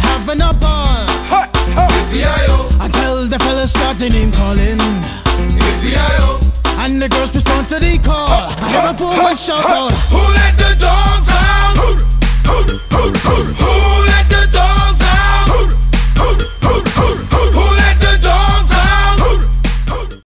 having a ball. Until the fellas start the name calling. And the girls respond to the call. I hear a poor one shout out,